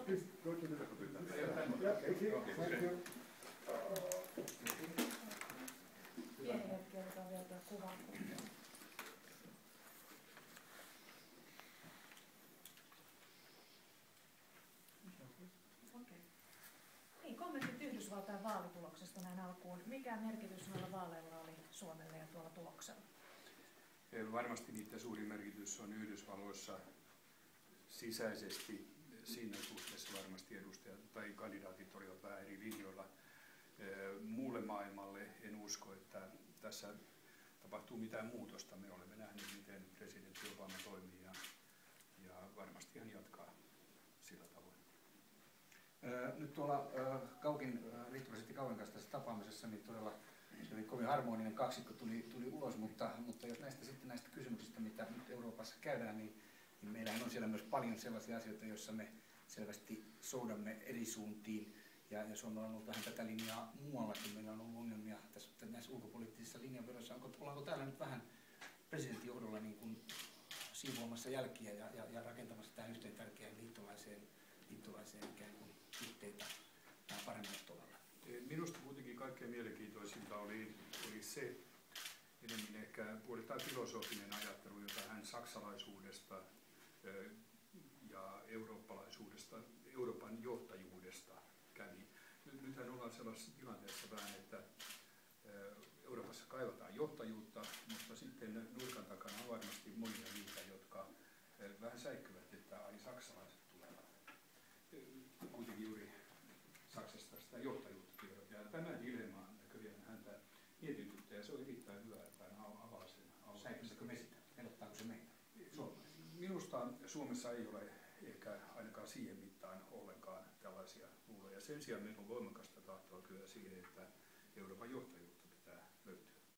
please go to the computer. Yeah, thank you. Thank you. Pieni hetki, otetaan vielä tuo kuva. Okay. Niin, kommentit Yhdysvaltain vaalituloksesta näin alkuun. Mikä merkitys noilla vaaleilla oli Suomelle ja tuolla tuloksella? Varmasti niitä suuri merkitys on Yhdysvalloissa sisäisesti. Siinä suhteessa varmasti edustajat tai kandidaatit olivat vähän eri linjoilla. Muulle maailmalle en usko, että tässä tapahtuu mitään muutosta. Me olemme nähneet, miten presidentti Obama toimii ja varmasti hän jatkaa sillä tavoin. Nyt tuolla liittopresidentti Kaukin kanssa tässä tapaamisessa niin todella se oli kovin harmoninen kaksikko tuli ulos, mutta jos näistä kysymyksistä, mitä nyt Euroopassa käydään, niin meillähän on siellä myös paljon sellaisia asioita, joissa me selvästi soudamme eri suuntiin. Ja Suomella on ollut vähän tätä linjaa muuallakin. Meillä on ollut ongelmia näissä ulkopoliittisissa linjanvedoissa. Ollaanko täällä nyt vähän presidentin johdolla niin kuin siivoamassa jälkiä ja rakentamassa tähän yhteen tärkeään liittolaiseen ikään kuin yhteitä paremmalle tolalla? Minusta kuitenkin kaikkein mielenkiintoisinta oli se enemmän ehkä puolestaan filosofinen ajattelu, jota hän saksalaisuudesta ja eurooppalaisuudesta, Euroopan johtajuudesta kävi. Nythän ollaan sellaisessa tilanteessa vähän, että Euroopassa kaivataan johtajuutta, mutta sitten nurkan takana on varmasti monia niitä, jotka vähän säikkyvät, että saksalaiset tulevat. Kuitenkin juuri Saksasta sitä johtajuutta työtä. Ja tämä dilemma näköjään häntä mietityttää ja se on erittäin hyvä, että hän avaa sen. Säikkyvätkö me sitä? Pelottaako se meitä? Minusta Suomessa ei ole ehkä ainakaan siihen mittaan ollenkaan tällaisia luuloja. Sen sijaan meillä on voimakasta tahtoa kyllä siihen, että Euroopan johtajuutta